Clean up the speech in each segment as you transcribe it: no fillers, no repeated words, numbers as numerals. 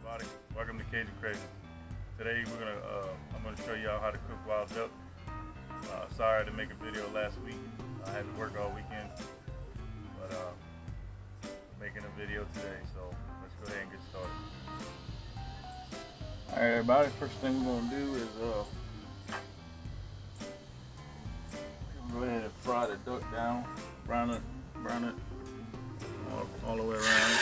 everybody. Welcome to Cajun Cravings. Today I'm gonna show y'all how to cook wild duck. Sorry to make a video last week. I had to work all weekend, but making a video today. So let's go ahead and get started. All right, everybody. First thing we're gonna do is go ahead and fry the duck down, brown it all the way around.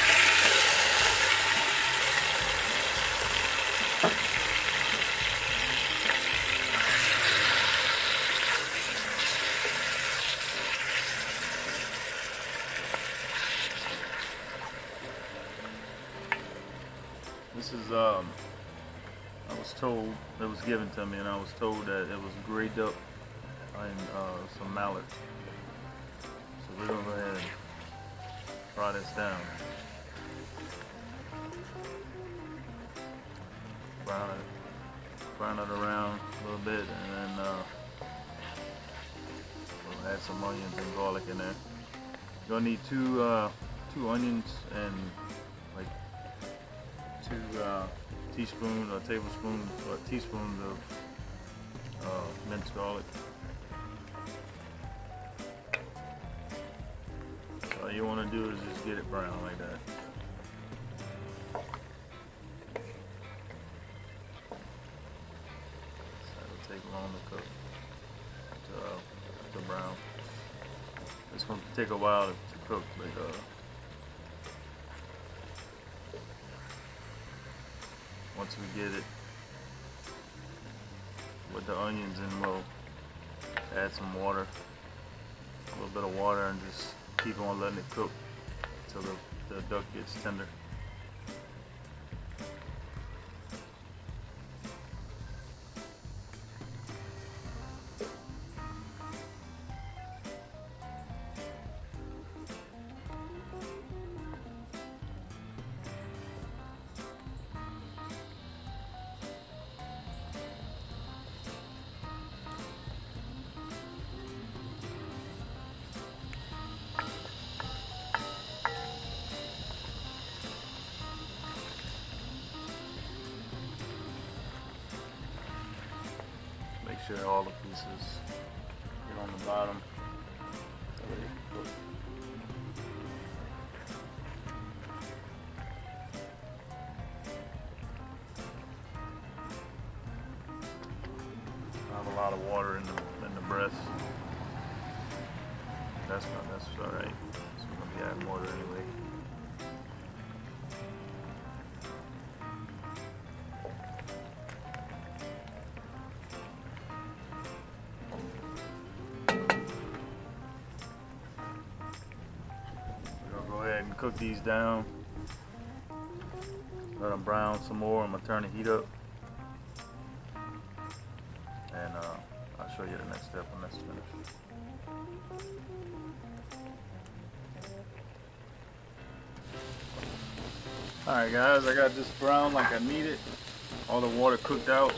This is I was told, it was given to me, and I was told that it was gray duck and some mallard. So we're gonna go ahead and fry this down. Brown it around a little bit, and then we'll add some onions and garlic in there. You're gonna need two onions and like 2 teaspoons or tablespoons or teaspoons of minced garlic. So all you want to do is just get it brown like that. So it'll take long to cook to brown. It's going to take a while to cook, but once we get it with the onions in, we'll add some water, a little bit of water, and just keep on letting it cook until the duck gets tender. Make sure all the pieces get on the bottom. I have a lot of water in the breast. That's all right. So we're gonna be adding water anyway. And cook these down, let them brown some more. I'm gonna turn the heat up, and I'll show you the next step when that's finished. Alright guys, I got this brown like I need it. All the water cooked out.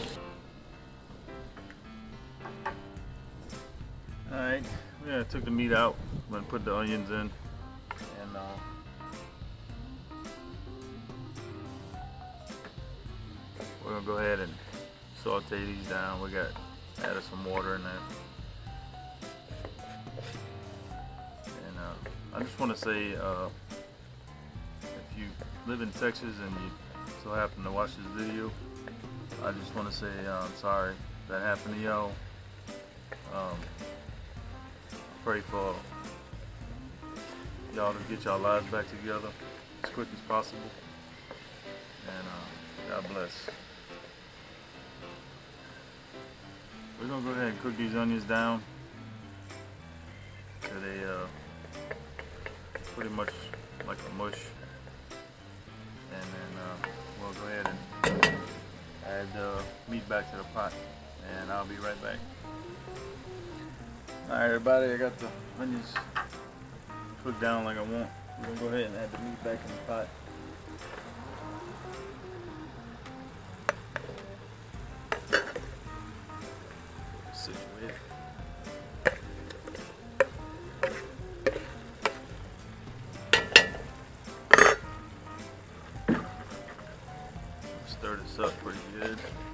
Alright, yeah, I took the meat out. I'm gonna put the onions in. And we're gonna go ahead and saute these down. We got added some water in there, and I just want to say, if you live in Texas and you so happen to watch this video, I just want to say I'm sorry that happened to y'all. Pray for y'all to get y'all lives back together as quick as possible, and God bless. We're gonna go ahead and cook these onions down till they pretty much like a mush, and then we'll go ahead and add the meat back to the pot, and I'll be right back. Alright everybody, I got the onions cooked down like I want. We're gonna go ahead and add the meat back in the pot. Situate. Stir this up pretty good.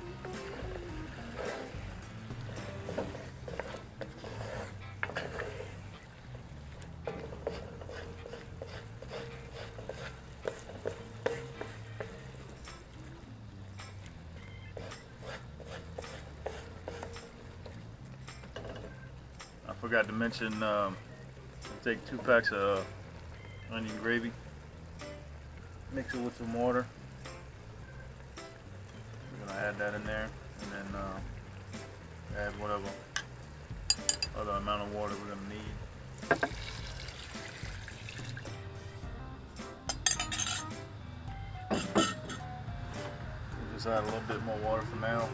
I forgot to mention, take 2 packs of onion gravy, mix it with some water. We're gonna add that in there, and then add whatever other amount of water we're gonna need. We'll just add a little bit more water for now.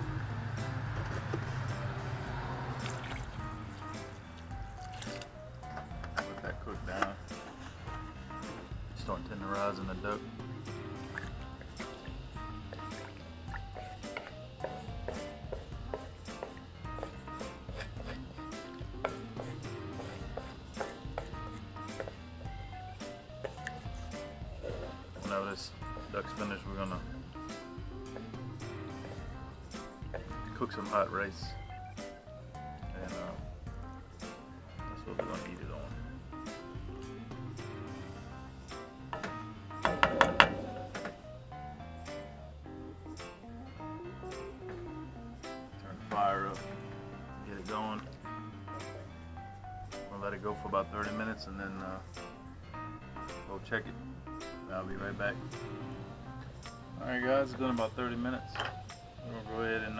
Let that cook down. Start tenderizing the duck. Whenever this duck's finished, we're gonna cook some hot rice, and that's what we're gonna eat it on. Turn the fire up, get it going. We'll let it go for about 30 minutes, and then go check it. I'll be right back. Alright guys, it's been about 30 minutes. We're gonna go ahead and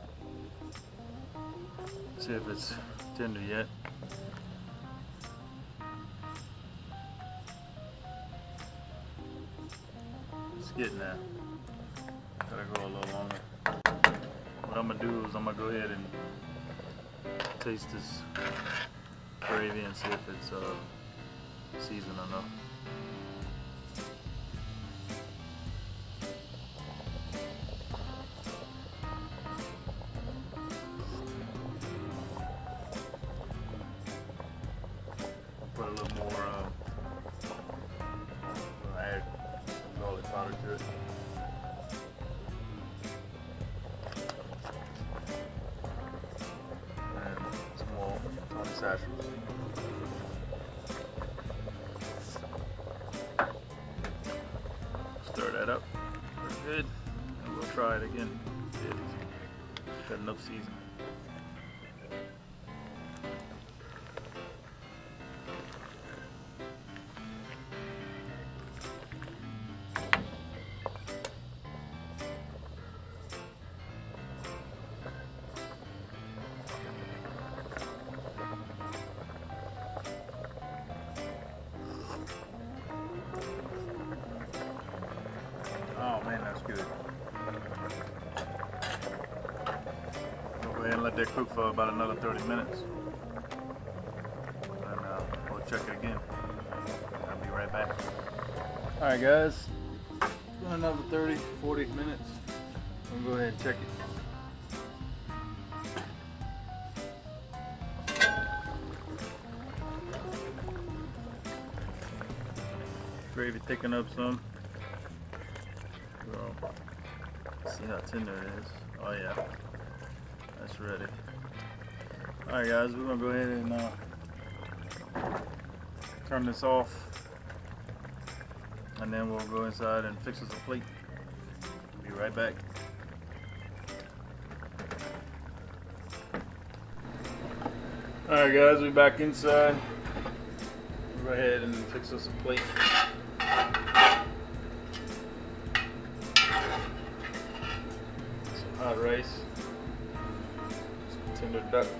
see if it's tender yet. It's getting there. Gotta go a little longer. What I'm gonna do is I'm gonna go ahead and taste this gravy and see if it's seasoned enough. Put a little more, add garlic powder to it. And some more honey sachets. Stir that up pretty good, and we'll try it again. It's got enough seasoning. Oh man, that's good. We'll go ahead and let that cook for about another 30 minutes. And we'll check it again. I'll be right back. Alright guys, another 30, 40 minutes. We'll go ahead and check it. Gravy thickened up some. See how tender it is. Oh yeah, that's ready. Alright guys, we're gonna go ahead and turn this off, and then we'll go inside and fix us a plate. Be right back. Alright guys, we're back inside. We'll go ahead and fix us a plate. Hot rice, some tender duck,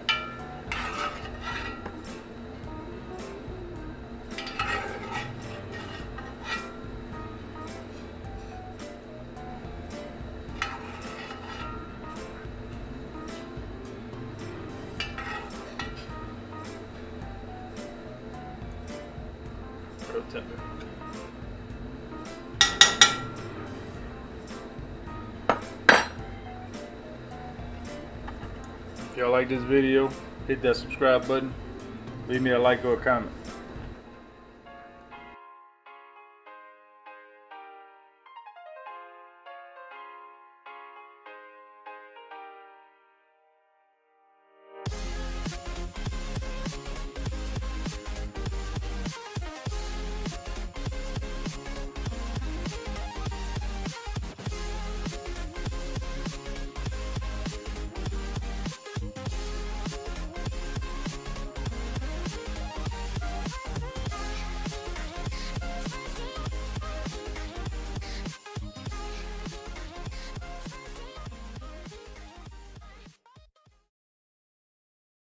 real tender. If y'all like this video, hit that subscribe button, leave me a like or a comment.